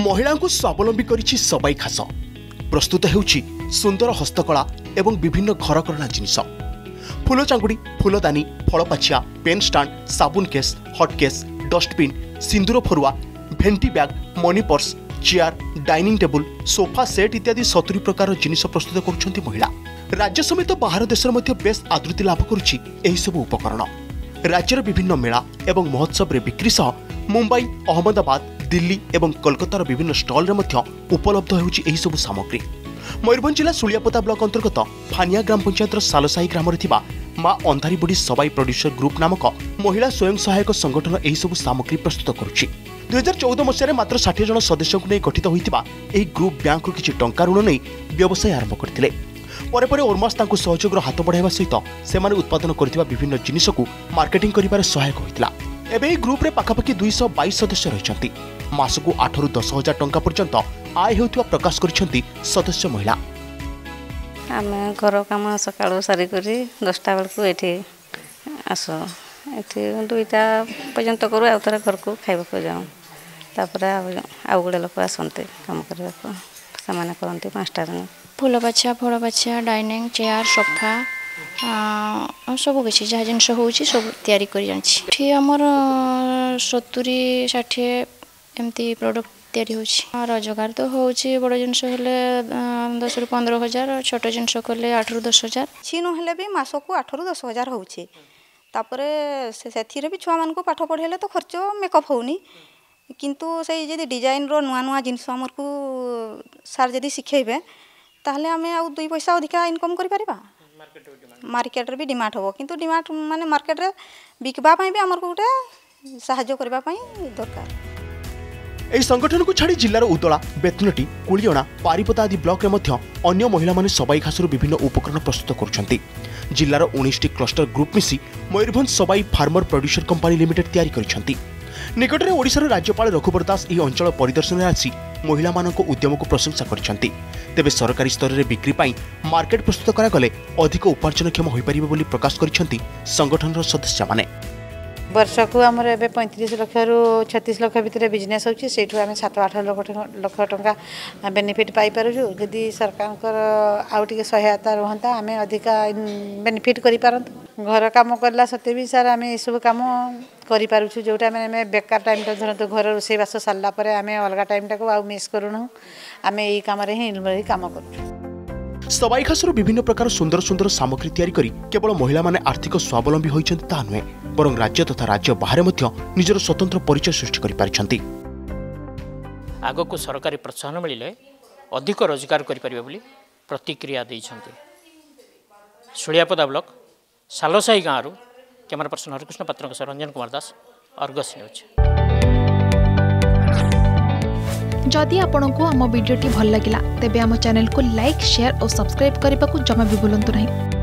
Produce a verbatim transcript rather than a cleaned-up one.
महिला को स्वावलंबी करिछि सबाई खास प्रस्तुत हेउछि सुंदर हस्तकला एवं विभिन्न घरकरणा जिनिस फूल चांगुड़ी फूलदानी फलपाचिया पेन स्टांड साबुन केस हट केस डस्टबिन सिंदूर फरुआ भेंटी bag money purse chair dining table sofa set इत्यादि सतुरी प्रकार जिनिस प्रस्तुत करुछंती महिला। राज्य समेत बाहर देश में बेस आदृति लाभ करुछि एही सब उपकरण। राज्यर विभिन्न मेला एवं महोत्सव रे बिक्री सह मुंबई अहमदाबाद दिल्ली एवं कोलकातार विभिन्न स्टल रे मध्य उपलब्ध हेउछि एही सब सामग्री। मयूरभंज जिला सुलियापदा ब्लॉक अंतर्गत फानिया ग्राम पंचायतर सालसाही ग्राम रे थिबा मां अंधारी बुढ़ी सबाई प्रोड्यूसर ग्रुप नामक महिला स्वयं सहायक संगठन एही सब सामग्री प्रस्तुत करुछि। दुई हजार चौदह मसीह मात्र षाठी जन सदस्यों को गठित होइतिबा एही ग्रुप बैंक किछि टंका ऋण नै व्यवसाय आरंभ करथिले। परे परे ओरमास तांकु सहयोगर हाथ बढ़ाइबा सहित सेमाने उत्पादन करथिबा विभिन्न जिनिस को मार्केटिंग करिबार सहायक होइतिला। एबे एही ग्रुप रे पाखापाखि दुई सौ बाईस सदस्य रहिछंती। मासकु आठ रु दस हजार टंका पर्यंत आय हेउथिबा प्रकाश करिछंती सदस्य महिला। आमे घर काम सकाळो सारी करी दसटा बेलकु एठी आसो एठी दुईटा पर्यंत करू आ तरा घर को खाइबा को जाऊ तापर आ गुडे लोक आसंते काम करबा को सामान करंती पांचटा जन फूल बच्चा फल बच्चा डाइनिंग चेयर सोफा सब किसी जहाँ जिन सब तैयारी कर जानी आमर सतुरी षाठी एमती प्रोडक्ट तैयारी हो रोजगार तो हूँ बड़ जिनस दस रु पंद्रह हजार छोट जिनस कले आठ रु दस हजार छि ना भी मास को आठ रु दस हजार होचे से भी छुआ मान को पाठ पढ़ेले तो खर्च मेकअप होनी किंतु से जदि डिजाइन रो नुआ नुआ जिनस आमर को सार जदि शिखेबे ताहले आमे आउ दुई पैसा अधिका इनकम करि परिबा। मार्केट रे भी डिमांड हो किंतु डिमांड माने मार्केट रे बिकबा पई भी हमर को गोटे सहायता करबा पई दरकार। एही संगठन को छाड़ी जिल्लार उदला बेतनटी कुलियणा पारिपदा आदि ब्लॉक रे मध्य अन्य महिला माने सबाई खासर विभिन्न उपकरण प्रस्तुत करुछंती। जिल्लार उन्नीस टी क्लस्टर ग्रुप मिसी मयूरभंज सबाई फार्मर प्रोड्यूसर कंपनी लिमिटेड तैयारी करिछंती। निकटरे ओडिशार राज्यपाल रघुबर दास एही अंचल परिदर्शन आसी महिला मानक उद्यम को प्रशंसा करिछंती। तेबे सरकारी स्तर रे बिक्री पाई मार्केट प्रस्तुत करा गले अधिक उपार्जनक्षम होई परिबे बोली प्रकाश करिछंती संगठन रो सदस्य माने। वर्ष को आमर ए पैंतीस लाख रु छत्तीस लाख भितर बिजनेस होची सेठु आमे सात आठ लाख टंका बेनिफिट पाई पारुछु। जदि सरकार आउ टिके सहायता रहंता आमे अधिका बेनिफिट करि पारंत। घर काम करला सते भी सर आमे ए सब काम करि पारुछु जोटा माने बेकार टाइम ता धरतो घर रोसे बास सारला परे आमे अलगा टाइम ता को आउ मिस करूनु आमे एई काम रे ही काम करूछु। सबाई खासर विभिन्न प्रकार सुंदर सुंदर सामग्री तैयारी करी केवल महिला माने आर्थिक स्वावलंबी होइछन्ति ता नुहे बरं राज्य तथा राज्य बाहर मध्य निजर स्वतंत्र परिचय सृष्टि करि पारिछन्ति। आगो को सरकारी प्रोत्साहन मिलिले अधिक रोजगार करि परिबे बोली प्रतिक्रिया दैछन्ति। सुलियापदा ब्लॉक सालसाही गाँव camera person Harikrishna Patra Ranjan Kumar Das Argus news. जदि आपंक आम भिडी भल लगा तेब आम चैनल को लाइक शेयर और सब्सक्राइब करने को जमा भी भूलु नहीं।